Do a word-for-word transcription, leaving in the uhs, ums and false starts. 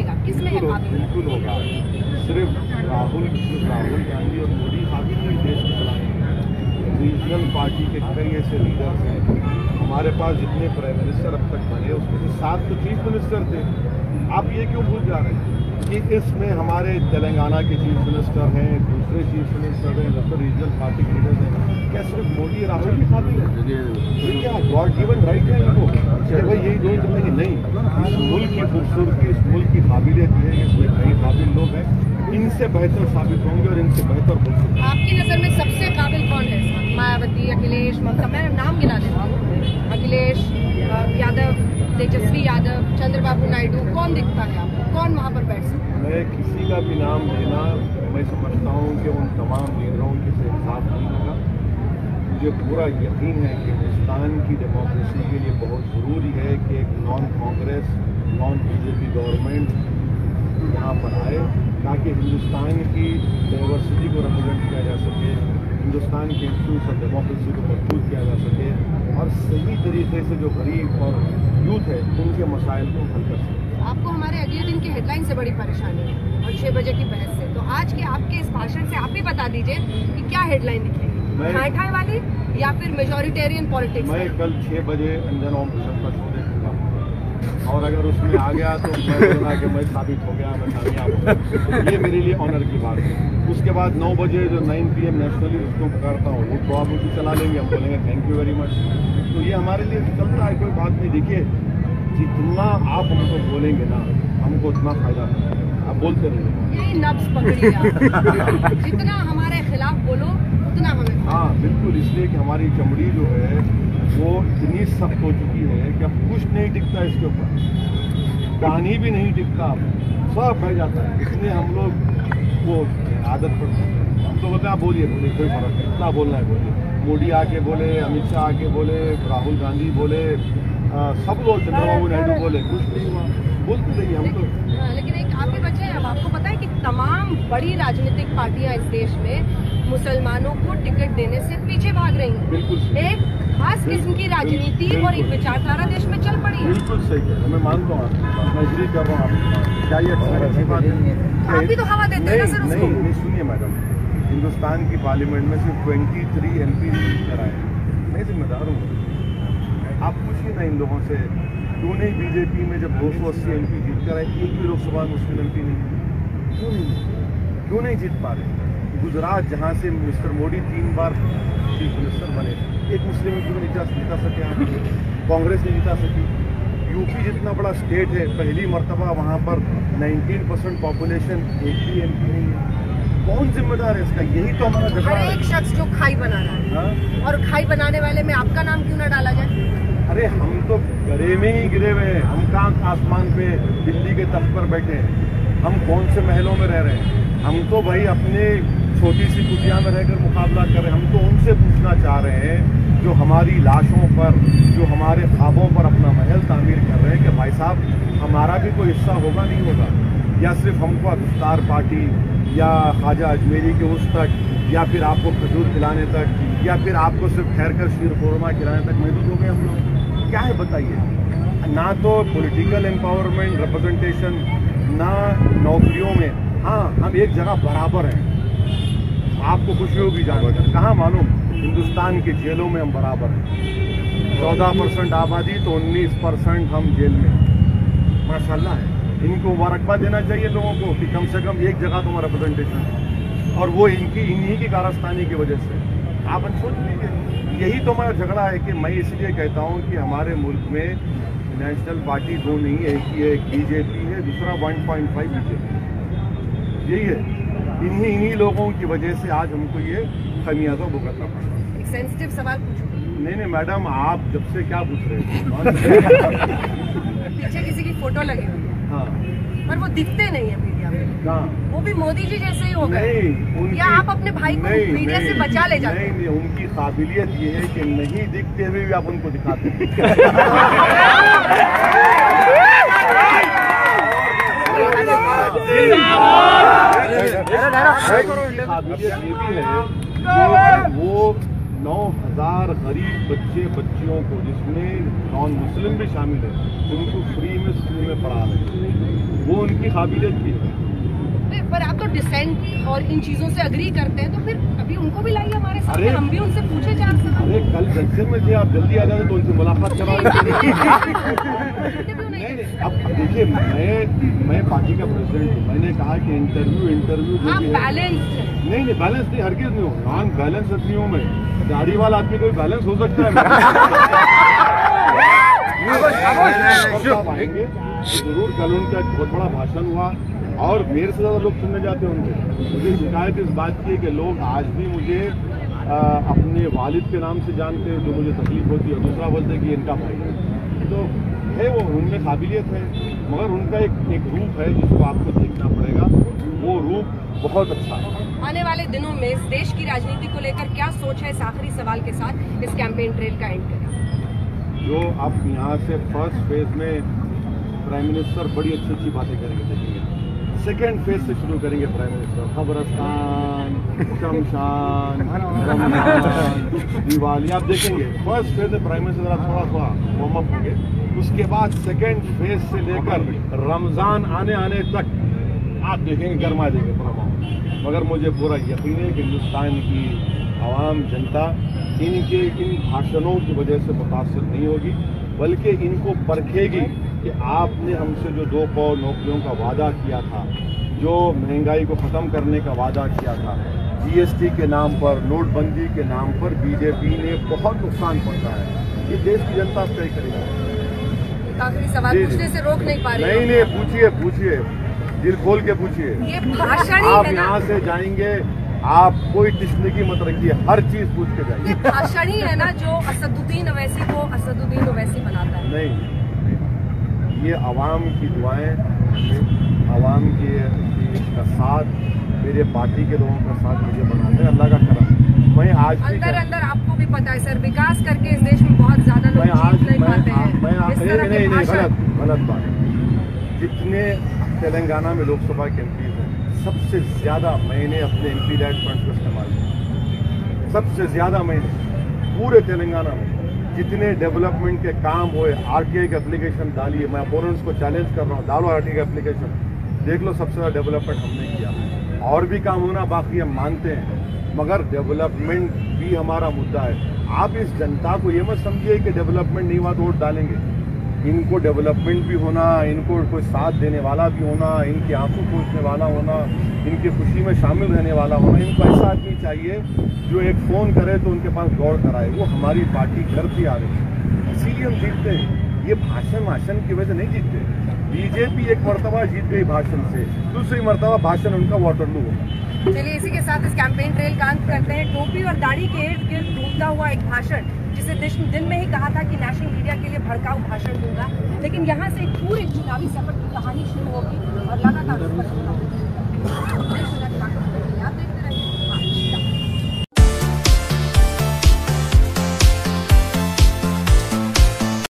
बनेगा? किसमें है काबिल? बिल्कुल होगा। सिर्फ राहुल राहुल गांधी और मोदी काबिल नहीं देश को चलाएंगे। रीजनल पार्टी के कई ऐसे लीडर्स हैं। हमारे पास जितने प्राइम मिनिस्टर अब तक बने उसमें से सात तो चीफ मिनिस्टर थे। आप ये क्यों भूल जा रहे हैं कि इसमें हमारे तेलंगाना के चीफ मिनिस्टर हैं, दूसरे चीफ मिनिस्टर हैं, दूसरे रीजनल पार्टी के लीडर्स हैं। क्या सिर्फ मोदी राहुल की काबिल है? ये क्या गॉड गिवन राइट है इनको कि भाई यही दो जिंदगी? नहीं, इस मुल्क की खूबसूरती, इस मुल्क की काबिलियत ये है, इसमें कई काबिल लोग हैं, इनसे बेहतर साबित होंगे और इनसे बेहतर होंगे। आपकी नज़र में सबसे काबिल कौन है? मायावती, अखिलेश, ममता? मैं नाम गिना देता हूँ। अखिलेश यादव, तेजस्वी यादव, चंद्रबाबू नायडू, कौन दिखता है आपको? कौन वहाँ पर बैठ सकता है? मैं किसी का भी नाम लेना, मैं समझता हूँ कि उन तमाम लीडरों के से इंसाफ नहीं होगा। मुझे पूरा यकीन है कि हिंदुस्तान की डेमोक्रेसी के लिए बहुत ज़रूरी है कि एक non Congress, non BJP government यहाँ पर आए, ताकि हिंदुस्तान की डाइवर्सिटी को रिप्रेजेंट किया जा सके, हिंदुस्तान के इंस्टीट्यूट ऑफ डेमोक्रेसी को मजबूत किया जा सके और सही तरीके से जो गरीब और यूथ है उनके मसाइल को हल कर सके। आपको हमारे अगले दिन की हेडलाइन से बड़ी परेशानी है और छः बजे की बहस से, तो आज के आपके इस भाषण से आप ही बता दीजिए कि क्या हेडलाइन निकलेगी, ठाई ठाई वाली या फिर मेजोरिटेरियन पॉलिटिक्स? मैं कल छः बजे अंजन ओम प्रसाद का शो देखूंगा और अगर उसमें आ गया तो मैं बोलूँगा कि मैं साबित हो गया, मैं कामयाब हो गया। ये मेरे लिए ऑनर की बात है। उसके बाद नौ बजे जो नाइन पी एम नेशनली उसको करता हूँ वो तो आप उसको चला लेंगे, हम बोलेंगे थैंक यू वेरी मच। तो ये हमारे लिए चलता है, कोई बात नहीं। देखिए, जितना आप हमको बोलेंगे ना हमको उतना फायदा है, आप बोलते रहिए। यही नब्ज पकड़िए, जितना हमारे खिलाफ बोलो उतना हमें। हाँ बिल्कुल, इसलिए कि हमारी चमड़ी जो है वो इतनी सख्त हो चुकी है कि अब कुछ नहीं टिकता इसके ऊपर, पानी भी नहीं टिकता, सब बह जाता है। इसलिए हम लोग वो आदत पड़ती है, हम तो बोलते हैं आप बोलिए बोलिए कोई फर्क नहीं, इतना बोलना है बोलिए। मोदी आके बोले, अमित शाह आके बोले, राहुल गांधी बोले, आ, सब लोग, चंद्रबाबू नायडू बोले, कुछ नहीं हुआ, बोलते रहिए हम तो। लेकिन एक आप ही बचे हैं। अब आपको पता है कि तमाम बड़ी राजनीतिक पार्टियां इस देश में मुसलमानों को टिकट देने से पीछे भाग रही हैं। बिल्कुल एक खास किस्म की राजनीति और एक विचारधारा देश में चल पड़ी है। बिल्कुल सही है, मैं मानता हूँ, मैं एग्री कर रहा हूँ। क्या ये अच्छी बात है? आप भी तो हवा देते हैं ना सर उसको। नहीं नहीं, सुनिए मैडम, हिंदुस्तान की पार्लियामेंट में सिर्फ तेईस एम पी जीत कर आए, मैं जिम्मेदार हूँ। आप पूछिए ना इन लोगों से, क्यों नहीं बीजेपी में जब दो सौ अस्सी एम पी जीत कर आए, एक भी लोकसभा मुस्लिम एम पी नहीं, क्यों नहीं क्यों नहीं जीत पा रहे? गुजरात जहाँ से मिस्टर मोदी तीन बार चीफ मिनिस्टर बने, एक मुस्लिम एम पी में जीता जीता सके आप, कांग्रेस नहीं जीता सकी। यूपी जितना बड़ा स्टेट है, पहली मरतबा वहाँ पर उन्नीस परसेंट पॉपुलेशन, एक भी एम पी नहीं है। कौन जिम्मेदार है इसका? यही तो हमारा झगड़ा है। एक शख्स जो खाई बना रहा है, हाँ? और खाई बनाने वाले में आपका नाम क्यों ना डाला जाए? अरे हम तो गरे में ही गिरे हुए हैं, हम कहाँ आसमान पे दिल्ली के तख्त पर बैठे हैं, हम कौन से महलों में रह रहे हैं? हम तो भाई अपने छोटी सी कुटिया में रहकर मुकाबला कर रहे हैं। हम तो उनसे पूछना चाह रहे हैं जो हमारी लाशों पर, जो हमारे ख्वाबों पर अपना महल तामीर कर रहे हैं, कि भाई साहब हमारा भी कोई हिस्सा होगा नहीं होगा, या सिर्फ हमको इफ्तार पार्टी या ख्वाजा अजमेरी के उस तक, या फिर आपको खजूर खिलाने तक, या फिर आपको सिर्फ ठहर कर शीर खोरमा खिलाने तक महदूद हो गए हम लोग? क्या है बताइए? ना तो पॉलिटिकल एम्पावरमेंट, रिप्रेजेंटेशन, ना नौकरियों में। हाँ, हम एक जगह बराबर हैं, आपको खुशी होगी जानकर, कहाँ मालूम? हिंदुस्तान की जेलों में हम बराबर हैं। चौदह परसेंट आबादी तो उन्नीस परसेंट हम जेल में, माशाल्लाह है। इनको मुबारकबाद देना चाहिए लोगों को कि कम से कम एक जगह तो रिप्रेजेंटेशन है, और वो इनकी इन्हीं की कारस्तानी की वजह से। आप सोच लीजिए, यही तो हमारा झगड़ा है। कि मैं इसलिए कहता हूँ कि हमारे मुल्क में नेशनल पार्टी दो नहीं है, एक ही है, एक बीजेपी है, दूसरा वन पॉइंट फाइव बीजेपी, यही है। इन्हीं इन्हीं लोगों की वजह से आज हमको ये खमियाजा भुगतना पड़ा। एक सेंसिटिव सवाल पूछूं? नहीं नहीं मैडम, आप जब से क्या पूछ रहे हैं? पीछे किसी की फोटो लगी हुई है, हाँ, पर वो दिखते नहीं है मीडिया में। हाँ, वो भी मोदी जी जैसे ही हो गए। या आप अपने भाई को नहीं, मीडिया नहीं, से बचा ले जाते? नहीं नहीं, उनकी काबिलियत ये है कि नहीं दिखते हुए भी आप उनको दिखाते हैं। काबिलियत ये भी है कि वो नौ हजार गरीब बच्चे बच्चियों को, जिसमें नॉन मुस्लिम भी शामिल है, उनको फ्री में स्कूल में पढ़ा रहे हैं। वो उनकी काबिलियत की है। पर आप तो डिसेंट और इन चीजों से अग्री करते हैं, तो फिर अभी उनको भी लाइए हमारे साथ, हम भी उनसे पूछे चार सवाल। अरे कल जलसे में थे, आप जल्दी आ जाते तो उनसे मुलाकात करवाएंगे। नहीं नहीं, अब देखिए, मैं मैं पार्टी का प्रेसिडेंट हूँ। मैंने कहा कि इंटरव्यू इंटरव्यू जो भी है, बैलेंस नहीं नहीं बैलेंस नहीं, हरगिज नहीं हूँ, नॉन बैलेंस नहीं हूँ मैं। दाढ़ी वाला आदमी कोई बैलेंस हो सकता है? आएंगे जरूर। कल उनका एक बहुत बड़ा भाषण हुआ और मेरे से ज्यादा लोग सुनने जाते हैं उनके। मुझे शिकायत इस बात की है कि लोग आज भी मुझे आ, अपने वालिद के नाम से जानते हैं, जो मुझे तकलीफ होती है, और दूसरा बोलते हैं कि इनका भाई है। तो है वो, उनमें काबिलियत है, मगर उनका एक एक रूप है जिसको आपको देखना पड़ेगा। वो रूप बहुत अच्छा है। आने वाले दिनों में इस देश की राजनीति को लेकर क्या सोच है? इस आखिरी सवाल के साथ इस कैंपेन ट्रेल का एंड करें। जो आप यहाँ से फर्स्ट फेज में प्राइम मिनिस्टर बड़ी अच्छी अच्छी बातें करेंगे, देखेंगे। सेकेंड फेज से शुरू करेंगे प्राइम मिनिस्टर, कब्रस्तान, शमशान, रमजान, दिवाली, आप देखेंगे। फर्स्ट फेज में प्राइम मिनिस्टर थोड़ा थोड़ा वार्म अप होंगे, उसके बाद सेकेंड फेज से लेकर रमजान आने आने तक आप देखेंगे गरमा देंगे पूरा माहौल। मगर मुझे पूरा यकीन है कि हिंदुस्तान की आवाम जनता इनके इन भाषणों की वजह से मुतासर नहीं होगी, बल्कि इनको परखेगी कि आपने हमसे जो दो करोड़ नौकरियों का वादा किया था, जो महंगाई को ख़त्म करने का वादा किया था, जीएसटी के नाम पर, नोटबंदी के नाम पर बीजेपी ने बहुत नुकसान पहुंचाया है। ये देश की जनता तय करेगी। आखिरी सवाल पूछने से रोक नहीं पा रही। नहीं नहीं, पूछिए पूछिए, दिल खोल के पूछिए। ये भाषण ही आप है ना? यहाँ से जाएंगे, आप कोई टिश्नगी मत रखिए, हर चीज पूछ के जाइए। ये भाषण ही है ना जो असदुद्दीन ओवैसी को असदुद्दीन ओवैसी बनाता है? नहीं, ये आवाम की दुआएं, आवाम के का साथ, मेरे पार्टी के लोगों का साथ मुझे बनाते हैं, अल्लाह का करम। मैं आज अंदर अंदर आपको भी पता है सर, विकास करके इस देश में बहुत ज्यादा लोग जीत नहीं पाते हैं। इस तरह के भाषण, गलत बात। जितने तेलंगाना में लोकसभा के एमपी हैं, सबसे ज्यादा मैंने अपने एमपी लैड फंड को इस्तेमाल किया। सबसे ज्यादा मैंने पूरे तेलंगाना में जितने डेवलपमेंट के काम हुए, आरटीआई की एप्लीकेशन डालिए। मैं अपोनेंट्स को चैलेंज कर रहा हूँ, डालो आरटीआई की एप्लीकेशन, देख लो सबसे ज्यादा डेवलपमेंट हमने किया। और भी काम होना बाकी, हम मानते हैं, मगर डेवलपमेंट भी हमारा मुद्दा है। आप इस जनता को ये मत समझिए कि डेवलपमेंट नहीं हुआ तो वोट डालेंगे। इनको डेवलपमेंट भी होना, इनको कोई साथ देने वाला भी होना, इनकी आंसू पोंछने वाला होना, इनकी खुशी में शामिल रहने वाला होना। इनको ऐसा आदमी चाहिए जो एक फ़ोन करे तो उनके पास दौड़ कर आए। वो हमारी पार्टी करती आ रही है, इसीलिए हम जीतते हैं। ये भाषण भाषण की वजह से नहीं जीतते। बीजेपी एक मरतबा जीत गई भाषण से, दूसरी मरतबा भाषण उनका वाटरलू होगा। चलिए इसी के साथ इस कैंपेन ट्रेल का अंत करते हैं। टोपी और दाढ़ी के इर्द गिर्द घूमता हुआ एक भाषण, जिसे दिन में ही कहा था कि नेशनल मीडिया के लिए भड़काऊ भाषण दूंगा, लेकिन यहाँ से एक पूरे चुनावी सफर की कहानी शुरू होगी और लगातार